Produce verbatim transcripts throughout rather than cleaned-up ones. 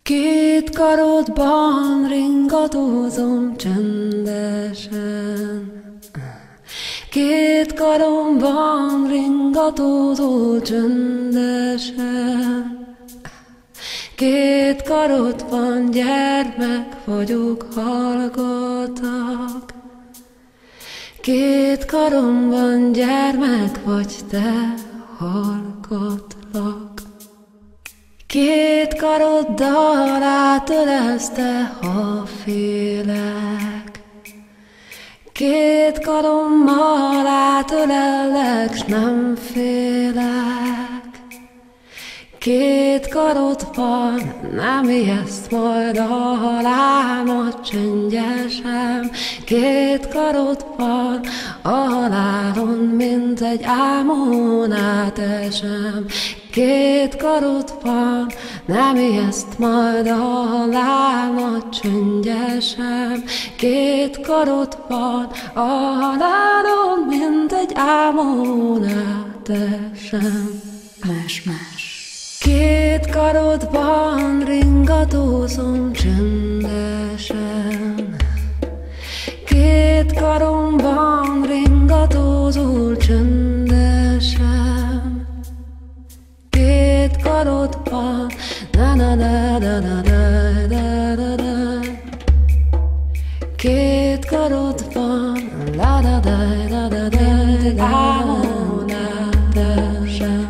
Két karodban ringatózom csendesen. Két karomban ringatózol csendesen. Két karod van, gyermek vagyok, hallgatak. Két karomban, gyermek vagy te, hallgatlak. Két karoddal átölelsz te, ha félek. Két karommal átölellek, s nem félek. Két karod van, nem ijeszt majd a halámat csendesen. Két karod van, a halálon, mint egy álmon átesem. Két karod van, nem ijeszt majd a halámat csendesen. Két karod van, a halálon, mint egy álmon átesem. Más-más. Két karodban ringatózom csendesen. Két karomban ringatózol csendesen. Két karodban, na na na na na na na na na. Két karodban, la la la la la la álmon átesem.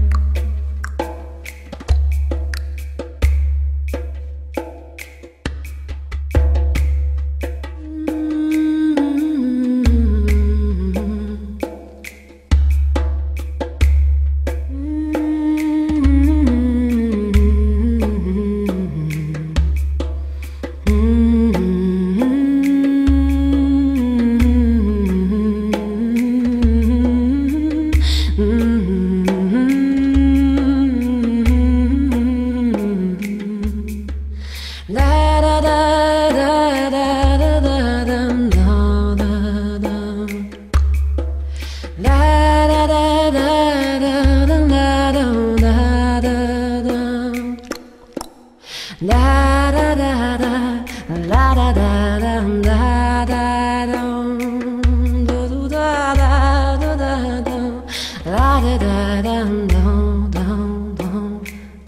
La da da da, la da da da da da dum, do da da da da dum, la da da da dum dum dum,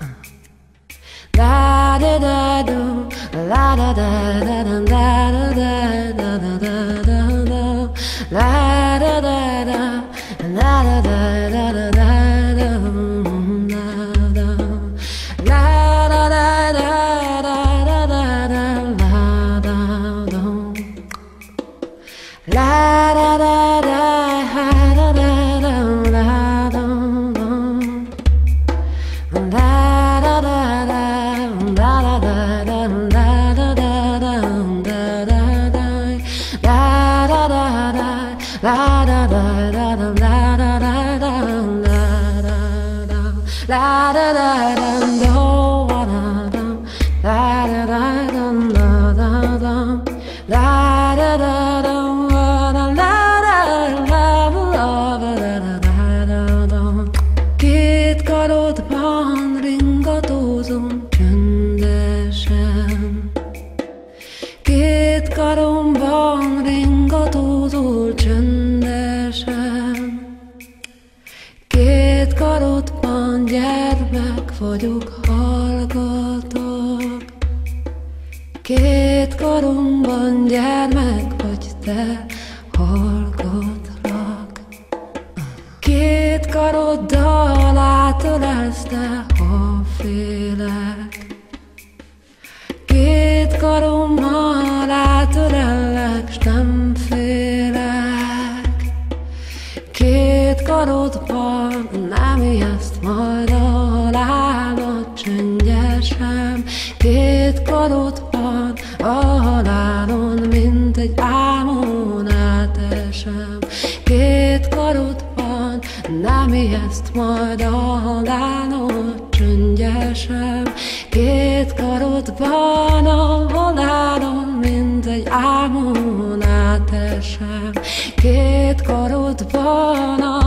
la da da dum, la da da da dum, la da da da da da da dum, la da da da, la da da da da da dum, la da, la da da da. La da da da da da da da dum dum. La da da da da da da da da da da da da da. La da da da la da da da da la da da da la da da la da da da do da da la da da da da da la da da da. Két karodban ringatózom csendesen. Két karomban ringatózol csendesen. Két karodban, gyermek vagyok, hallgatok. Két karomban, gyermek vagy te, hallgatlak. Két karoddal átölelsz te, ha félek. Két karommal átölellek, s nem félek. Két karodban, nem ijeszt majd a halálat csendesen. Két karodban, a halálon, mint egy álmon átesem. Két karodban, nem ijeszt majd a halálon csendesen. Két karodban, a halálon, mint egy álmon átesem. Két karodban, a